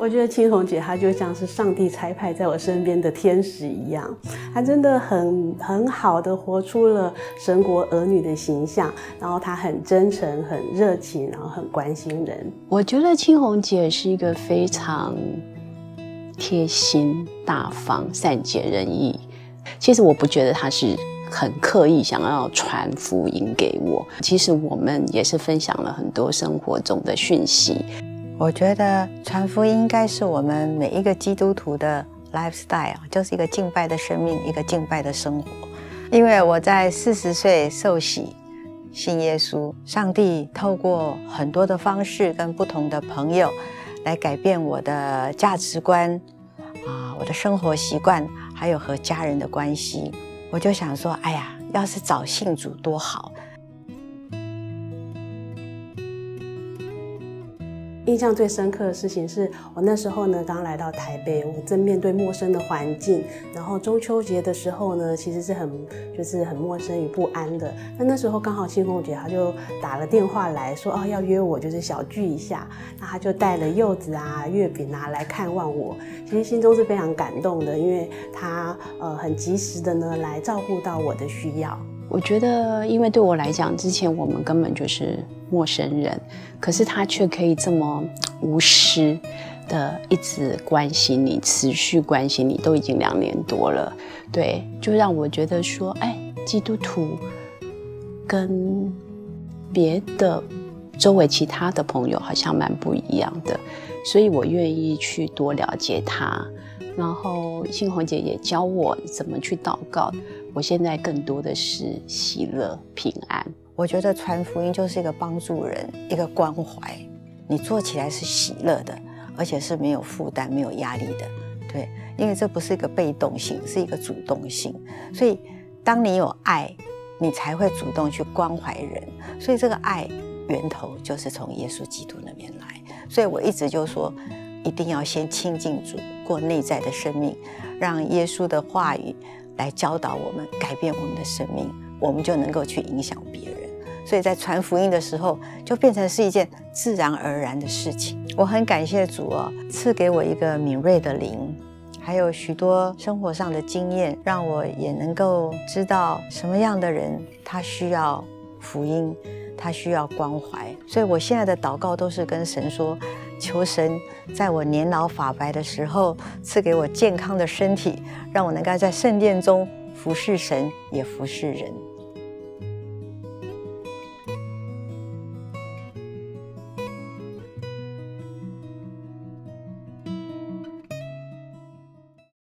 我觉得青红姐她就像是上帝差派在我身边的天使一样，她真的很好的活出了神国儿女的形象，然后她很真诚、很热情，然后很关心人。 我觉得青红姐是一个非常贴心、大方、善解人意。其实我不觉得她是很刻意想要传福音给我，其实我们也是分享了很多生活中的讯息。 我觉得传福音应该是我们每一个基督徒的 lifestyle， 就是一个敬拜的生命，一个敬拜的生活。因为我在40岁受洗信耶稣，上帝透过很多的方式跟不同的朋友来改变我的价值观我的生活习惯，还有和家人的关系。我就想说，哎呀，要是早信主多好。 印象最深刻的事情是我那时候呢刚来到台北，我正面对陌生的环境，然后中秋节的时候呢其实是很陌生与不安的。那时候刚好青红姐她就打了电话来说要约我就是小聚一下，那她就带了柚子月饼来看望我，其实心中是非常感动的，因为她很及时的呢来照顾到我的需要。 我觉得因为对我来讲，之前我们根本就是陌生人，可是他却可以这么无私的一直关心你，持续关心你，都已经2年多了。对，就让我觉得说，基督徒跟别的周围其他的朋友好像蛮不一样的，所以我愿意去多了解他。然后青红姐也教我怎么去祷告，我现在更多的是喜乐平安。 我觉得传福音就是一个帮助人，一个关怀，你做起来是喜乐的，而且是没有负担、没有压力的。对，因为这不是一个被动性，是一个主动性。所以当你有爱，你才会主动去关怀人。所以这个爱源头就是从耶稣基督那边来。所以我一直就说，一定要先亲近主，过内在的生命，让耶稣的话语来教导我们，改变我们的生命，我们就能够去影响别人。所以在传福音的时候，就变成是一件自然而然的事情。我很感谢主赐给我一个敏锐的灵，还有许多生活上的经验，让我也能够知道什么样的人他需要福音，他需要关怀。所以我现在的祷告都是跟神说，求神在我年老发白的时候赐给我健康的身体，让我能够在圣殿中服侍神也服侍人。